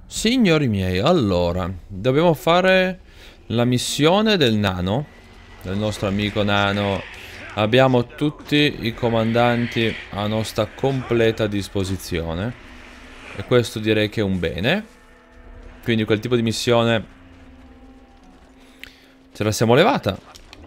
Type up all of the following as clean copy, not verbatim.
Signori miei, allora, dobbiamo fare la missione del nano, del nostro amico nano. Abbiamo tutti i comandanti a nostra completa disposizione. E questo direi che è un bene. Quindi quel tipo di missione ce la siamo levata.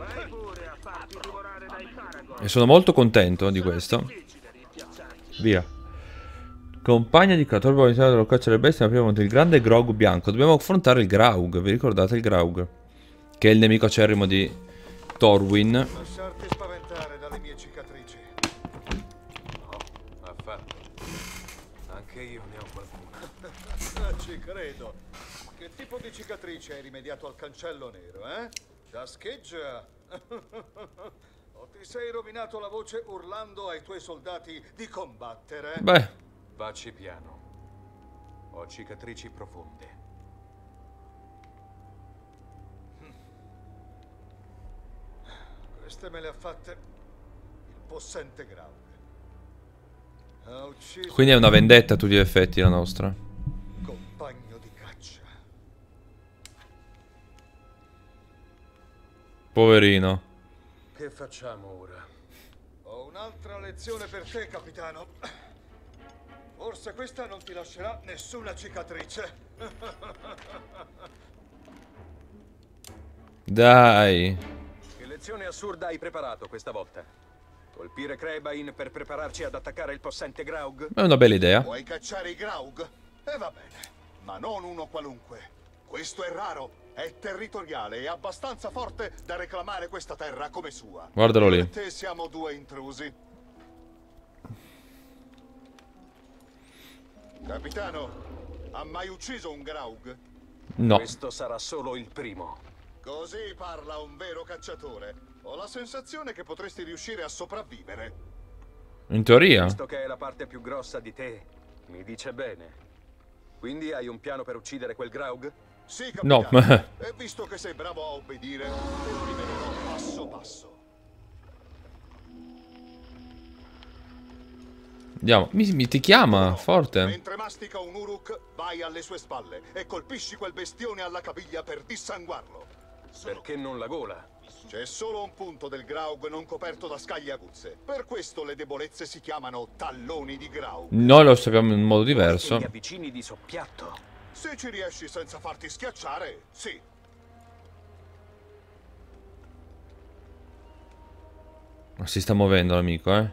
E sono molto contento di questo. Via. Compagna di Krator, abbiamo iniziato la caccia alle bestie, ma prima il grande Graug bianco. Dobbiamo affrontare il Graug, vi ricordate il Graug? Che è il nemico acerrimo di Thorwyn. Lasciarti spaventare dalle mie cicatrici. No, affatto. Anche io ne ho qualcuna. Ci credo. Che tipo di cicatrice hai rimediato al cancello nero, eh? Da scheggia? O ti sei rovinato la voce urlando ai tuoi soldati di combattere? Beh, Vacci piano. Ho cicatrici profonde. Queste me le ha fatte il possente Graug. Ha ucciso quindi è una vendetta a tutti gli effetti la nostra. un compagno di caccia. Poverino. Che facciamo ora? Ho un'altra lezione per te, capitano. Forse questa non ti lascerà nessuna cicatrice. Dai. Che lezione assurda hai preparato questa volta? Colpire Crebain per prepararci ad attaccare il possente Graug? È una bella idea. Vuoi cacciare i Graug? E va bene, ma non uno qualunque. Questo è raro, è territoriale e abbastanza forte da reclamare questa terra come sua. Guardalo Io lì. e te siamo due intrusi. Capitano, ha mai ucciso un Graug? No. Questo sarà solo il primo. Così parla un vero cacciatore. Ho la sensazione che potresti riuscire a sopravvivere. In teoria. Visto che è la parte più grossa di te, mi dice bene. Quindi hai un piano per uccidere quel Graug? Sì, No. capitano. E visto che sei bravo a obbedire, te lo rivelerò passo passo. Andiamo. Ti chiama, No, forte. mentre mastica un Uruk, vai alle sue spalle e colpisci quel bestione alla caviglia per dissanguarlo. Perché non la gola? C'è solo un punto del Graug non coperto da scaglie aguzze. Per questo le debolezze si chiamano talloni di Graug. Noi lo sappiamo in modo Che diverso. ti avvicini di soppiatto. Se ci riesci senza farti schiacciare, sì. Si sta muovendo l'amico, eh.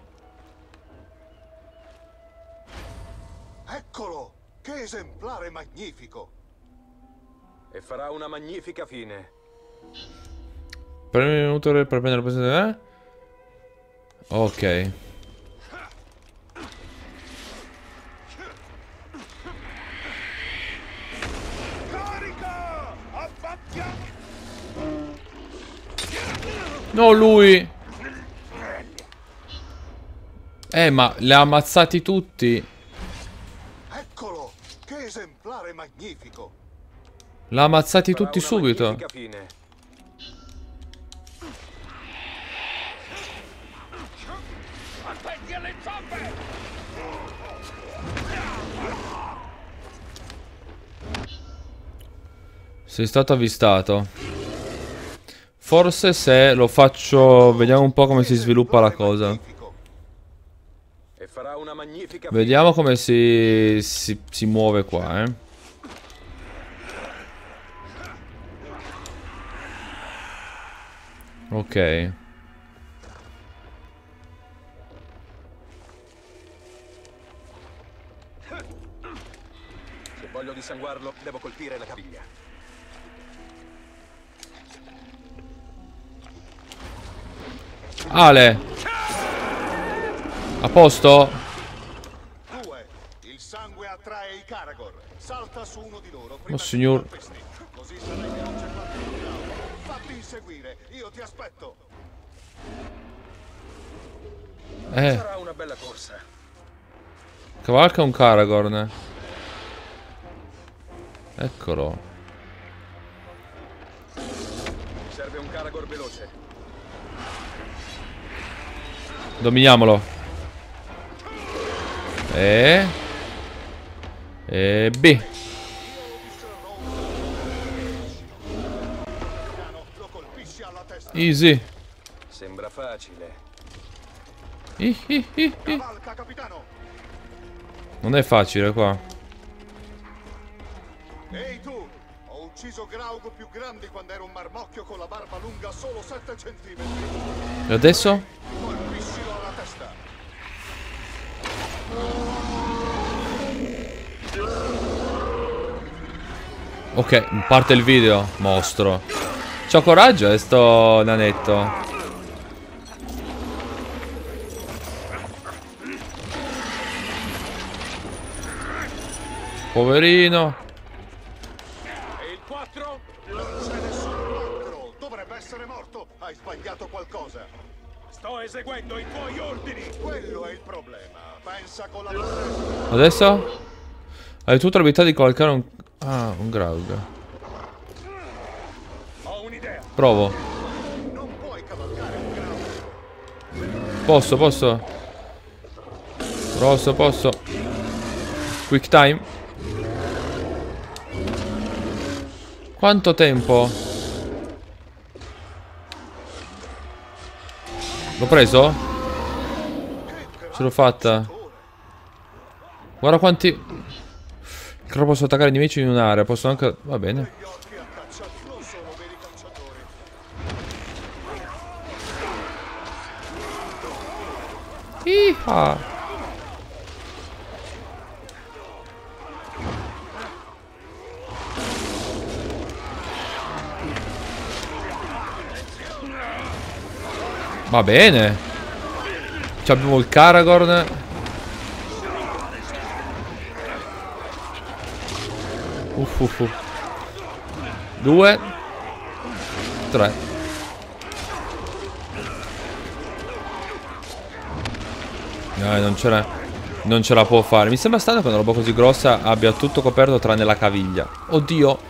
Eccolo! Che esemplare magnifico! E farà una magnifica fine. Premi un minuto per prendere la posizione. Ok. No, lui. Ma li ha ammazzati tutti. Eccolo! Che esemplare magnifico! L'ha ammazzati Farà tutti una subito. magnifica fine. Sei stato avvistato. Forse se lo faccio... Vediamo un po' come si sviluppa la cosa. E farà una magnifica Vediamo come si muove qua, eh. Ok. Se voglio dissanguarlo, devo colpire la caviglia. Ale. A posto? 2. Il sangue attrae i Karagor. Salta su uno di loro prima Oh, signor. che colpisci. Così sarai veloce quanto un Graug. Fatti inseguire, io ti aspetto. Sarà una bella corsa. Cavalca un Karagorn. Eccolo. Mi serve un Karagor veloce. Dominiamolo. E B. Easy. Sembra facile. Cavalca, capitano! Non è facile qua. Ehi tu! Ho ucciso Graug più grandi quando ero un marmocchio con la barba lunga solo 7 centimetri. E adesso? Colpiscilo alla testa. Ok, parte il video. Mostro. C'ho coraggio, sto nanetto. Poverino. E il 4? Non c'è nessun 4. Dovrebbe essere morto. Hai sbagliato qualcosa. Sto eseguendo i tuoi ordini. Quello è il problema. Pensa con la testa. Adesso? Hai tutta l'abilità di cavalcare un... Ah, un Graug. Ho un'idea. Provo. Non puoi cavalcare un Graug. Posso. Quick time. Quanto tempo? L'ho preso? Ce l'ho fatta. Guarda quanti... Che posso attaccare i nemici in un'area. Posso anche... Va bene. Gli occhi a caccia non sono veri cacciatori. Iha. Va bene. Ci abbiamo il Karagorn. Uff. 2 3. Non ce la può fare. Mi sembra strano che una roba così grossa abbia tutto coperto tranne la caviglia. Oddio.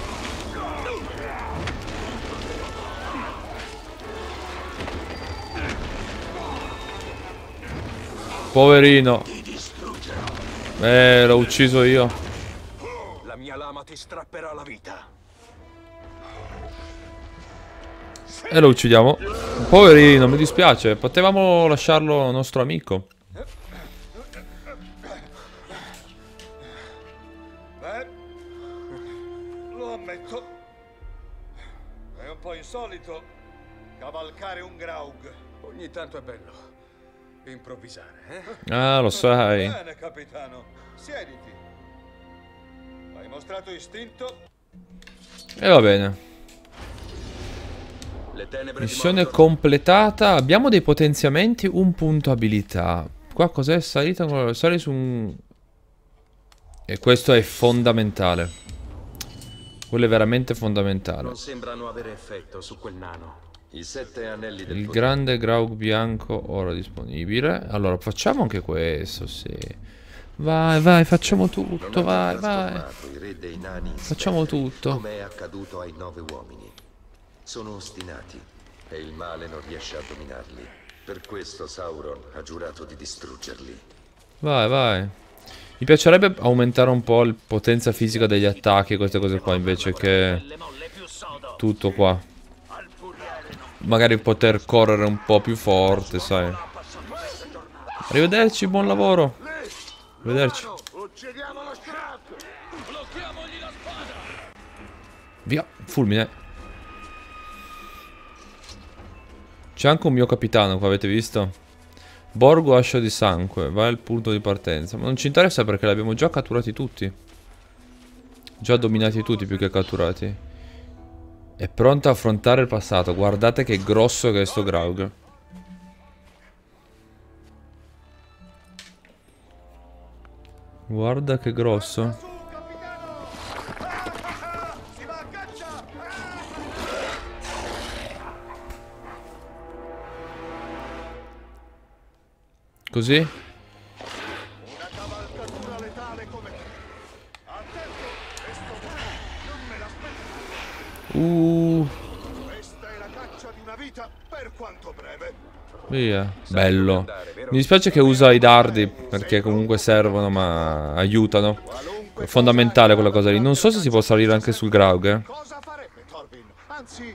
Poverino. L'ho ucciso io. La mia lama ti strapperà la vita. E lo uccidiamo. Poverino, mi dispiace. Potevamo lasciarlo nostro amico. Beh, lo ammetto. È un po' insolito cavalcare un Graug. Ogni tanto è bello improvvisare, Ah, lo sai. Bene, capitano. Siediti. Hai mostrato istinto? E va bene. Le tenebre Missione di Mordor. completata. Abbiamo dei potenziamenti, un punto abilità. Qua cos'è? Salita, sali su un... E questo è fondamentale. Quello è veramente fondamentale. Non sembrano avere effetto su quel nano. I 7 anelli del Il potere. grande Graug bianco ora disponibile. Allora facciamo anche questo, sì. Vai, facciamo tutto, vai. I re dei nani in Facciamo Spender, tutto. come è accaduto ai 9 uomini. Sono ostinati e il male non riesce a dominarli. Per questo Sauron ha giurato di distruggerli. Vai. Mi piacerebbe aumentare un po' la potenza fisica degli attacchi e queste cose qua invece che tutto qua. Magari poter correre un po' più forte, sai. Arrivederci, buon lavoro. Arrivederci. Via, fulmine. C'è anche un mio capitano qua, avete visto? Borgo ascio di sangue, vai al punto di partenza. Ma non ci interessa perché li abbiamo già catturati tutti. Già dominati tutti più che catturati. È pronto a affrontare il passato. Guardate che grosso che è sto Graug. Guarda che grosso. Su, capitano! Si va a caccia! Così? Una cavalcatura letale come te. Attento, questo non me l'aspettavo. Questa è la caccia di una vita, per quanto breve. Via. Bello. Mi dispiace che usa i dardi perché comunque servono ma aiutano. È fondamentale quella cosa lì. Non so se si può salire anche sul Graug, Cosa farebbe Thorbin? Anzi, è una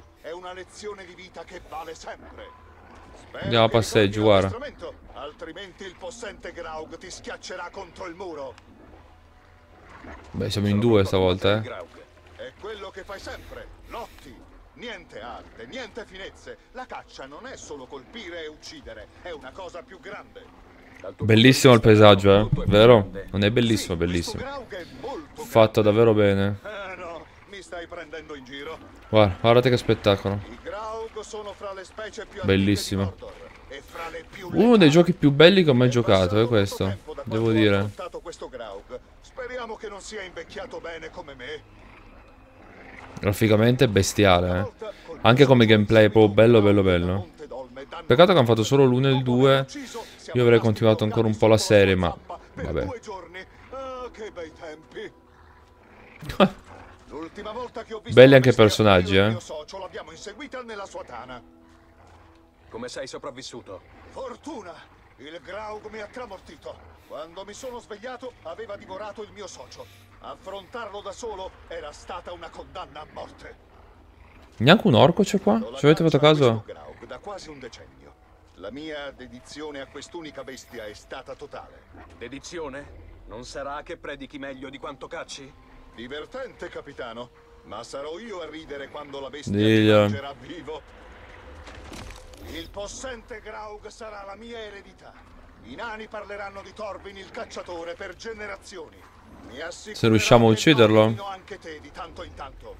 una lezione di vita che vale sempre. Spero Andiamo a che passeggio, ricordi guarda. l'addestramento, altrimenti il possente Graug ti schiaccerà contro il muro. Beh, siamo in due stavolta, eh. Graug. È quello che fai sempre. Lotti. Niente arte, niente finezze. La caccia non è solo colpire e uccidere, è una cosa più grande. Dal tuo Bellissimo il punto di vista, paesaggio, tutto è vero? grande. Non è bellissimo, Sì, bellissimo. questo Graug è molto Fatto grande. davvero bene. No, mi stai prendendo in giro. Guarda, guardate che spettacolo. I Graug sono fra le specie più Bellissimo. antiche di Mordor e fra le più Uno dei letali. giochi più belli che ho mai giocato, passato è questo. molto tempo da Devo quando ho dire. affrontato questo Graug. Speriamo che non sia invecchiato bene come me. Graficamente è bestiale, eh. Anche come gameplay, è proprio bello, bello, bello. Peccato che hanno fatto solo l'1 e il 2. Io avrei continuato ancora un po' la serie, ma vabbè. Che bei tempi. L'ultima volta che ho visto Belli la anche i bestia, personaggi, io e il eh. mio socio l'abbiamo inseguita nella sua tana. Come sei sopravvissuto? Fortuna! Il Graug mi ha tramortito. Quando mi sono svegliato aveva divorato il mio socio. Affrontarlo da solo era stata una condanna a morte. Neanche un orco c'è qua? Ci avete fatto caso? Graug da quasi un decennio. La mia dedizione a quest'unica bestia è stata totale. Dedizione? Non sarà che predichi meglio di quanto cacci? Divertente, capitano. Ma sarò io a ridere quando la bestia Diglielo. ti mangerà vivo. Il possente Graug sarà la mia eredità. I nani parleranno di Thorvin il cacciatore per generazioni. Mi assicurerò Se riusciamo a che ucciderlo? dominino anche te di tanto in tanto.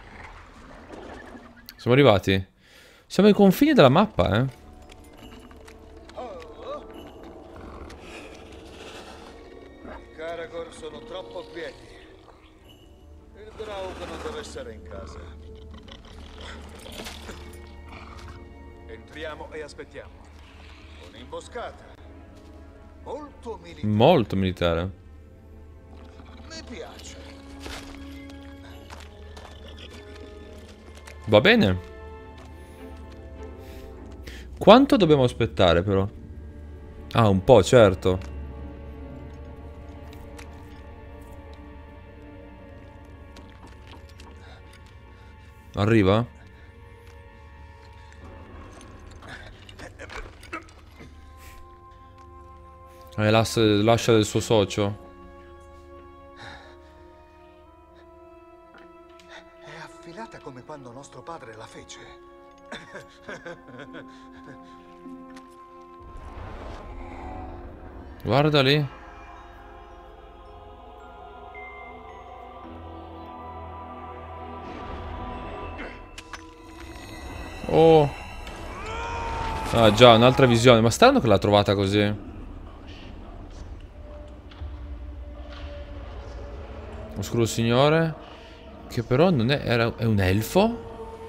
Siamo arrivati. Siamo ai confini della mappa, eh. I Caragor sono troppo quieti. Il Graug non deve essere in casa. Entriamo e aspettiamo. Un'imboscata. Molto militare. Molto militare. Mi piace. Va bene. Quanto dobbiamo aspettare, però? Ah, un po', certo. Arriva? È l'ascia del suo socio. È affilata come quando nostro padre la fece. Guarda lì. Oh. Ah già, un'altra visione. Ma strano che l'ha trovata così. Oscuro signore. Che però non è... è un elfo?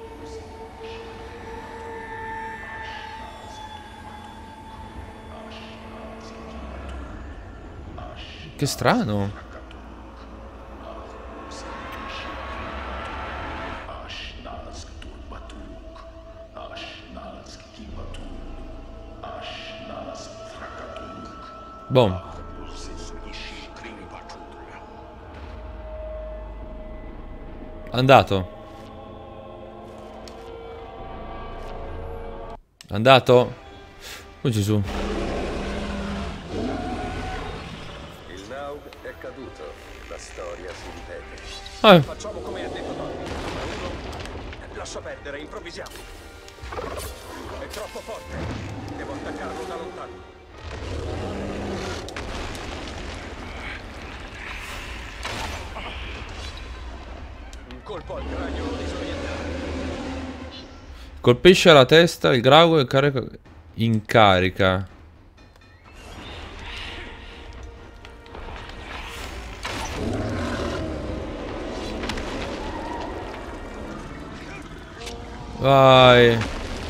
Che strano. Boom. Andato. Andato. Oh Gesù. Il Naug è caduto. La storia si ripete. Facciamo come ha detto Tony. Lascia perdere, improvvisiamo. È troppo forte. Devo attaccarlo da lontano. Un colpo al cranio disorientato. Colpisce la testa il Graug e carica... in carica. Vai.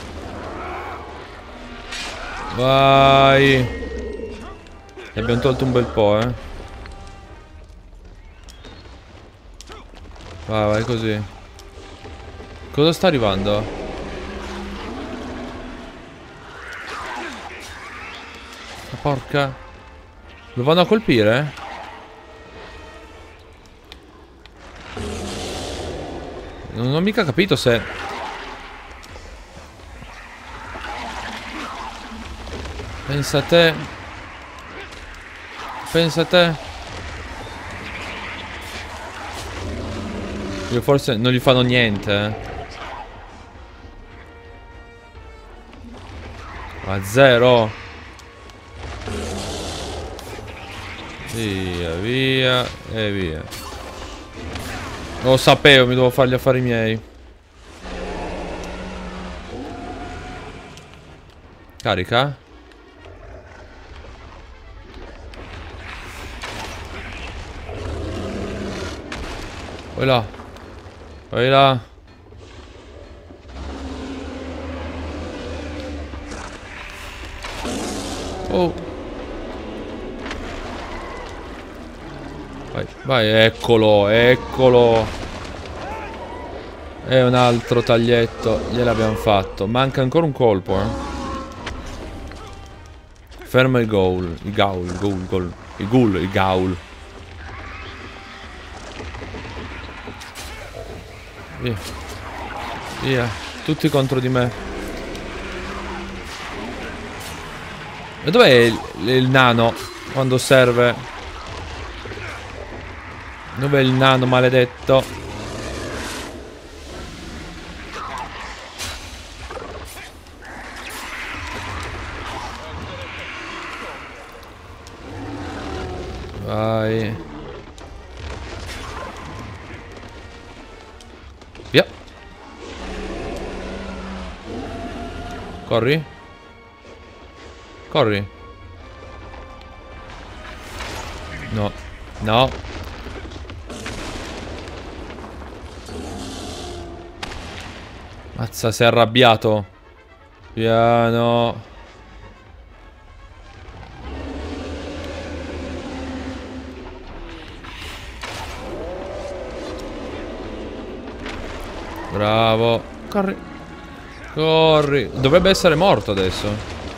Vai. Ne abbiamo tolto un bel po', eh. Vai, vai così. Cosa sta arrivando? Ma porca. Lo vanno a colpire? Non ho mica capito se... Pensa a te. Pensa a te. Io forse non gli fanno niente, A zero. Via, via e via. Lo sapevo, mi devo fare gli affari miei. Carica. Vai là. Vai là. Oh. Vai, vai, eccolo, eccolo. E un altro taglietto. Gliel'abbiamo fatto. Manca ancora un colpo, Ferma il ghoul. Il ghoul, il ghoul, il ghoul. Via. Via. Tutti contro di me. E dov'è il nano? Quando serve? Dov'è il nano maledetto? Vai. Via. Corri. Corri. No. No. Mazza, sei arrabbiato. Piano. Bravo. Corri. Corri. Dovrebbe essere morto adesso.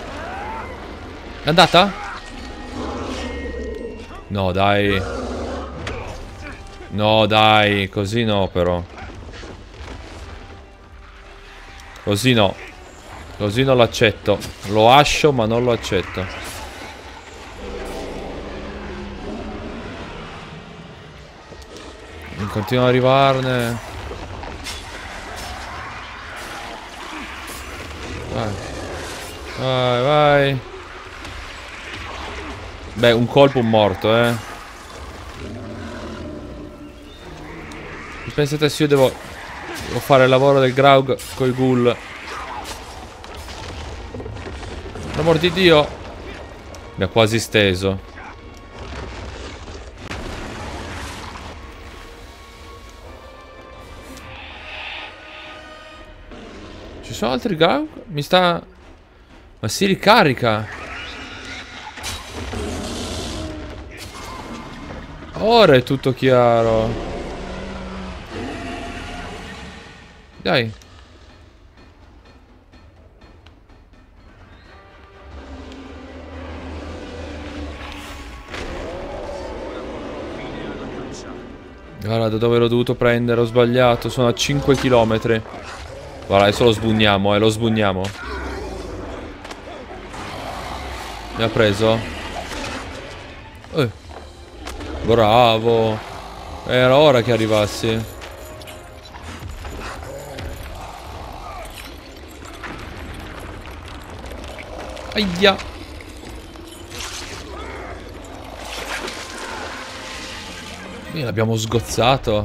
È andata? No, dai. No, dai. Così no, però. Così no. Così non lo accetto. Lo ascio, ma non lo accetto. Continua ad arrivarne. Vai. Vai, vai. Beh, un colpo, un morto, Pensate se io devo fare il lavoro del Graug coi ghoul. Per amor di Dio. Mi ha quasi steso. Ci sono altri Graug? Mi sta... Ma si ricarica. Ora è tutto chiaro. Dai. Guarda da dove l'ho dovuto prendere, ho sbagliato. Sono a 5 km. Guarda, adesso lo sbugniamo, lo sbugniamo. Mi ha preso? Bravo. Era ora che arrivassi. Aia. L'abbiamo sgozzato.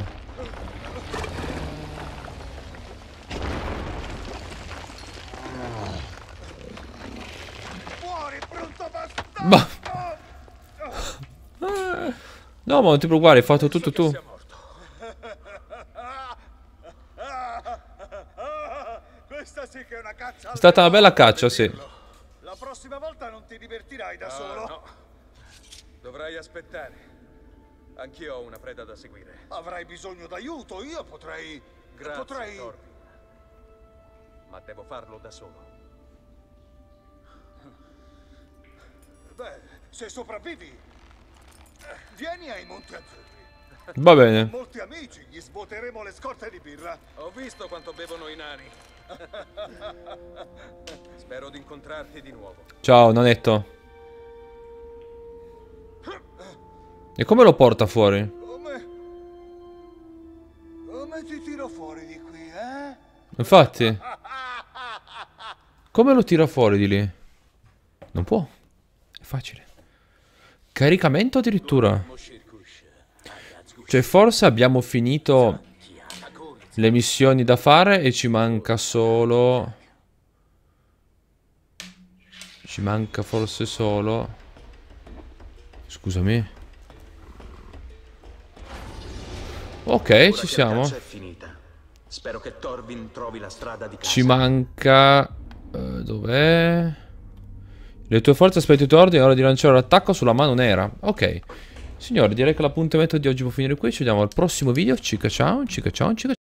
Ma... No, ma non ti preoccupare, hai fatto tutto tu. Questa sì che è una caccia. È stata una bella caccia, sì. La prossima volta non ti divertirai da solo. No. Dovrai aspettare. Anch'io ho una preda da seguire. Avrai bisogno d'aiuto, io potrei... Grazie, Thorvin. Ma devo farlo da solo. Beh, se sopravvivi, vieni ai Monti Azzurri. Va bene. Molti amici, gli svuoteremo le scorte di birra. Ho visto quanto bevono i nani. Spero di incontrarti di nuovo. Ciao, nanetto. E come lo porta fuori? Come ti tiro fuori di qui, eh? Infatti. Come lo tira fuori di lì? Non può. È facile. Caricamento addirittura. Cioè forse abbiamo finito le missioni da fare e ci manca solo... Ci manca forse solo... Scusami. Ok, ci siamo. È finita. Spero che Torvin trovi la strada di casa. Ci manca... dov'è? Le tue forze aspetti i tuoi ordini, è ora di lanciare l'attacco sulla mano nera. Ok. Signori, direi che l'appuntamento di oggi può finire qui. Ci vediamo al prossimo video. Cica ciao, cica ciao, cica ciao.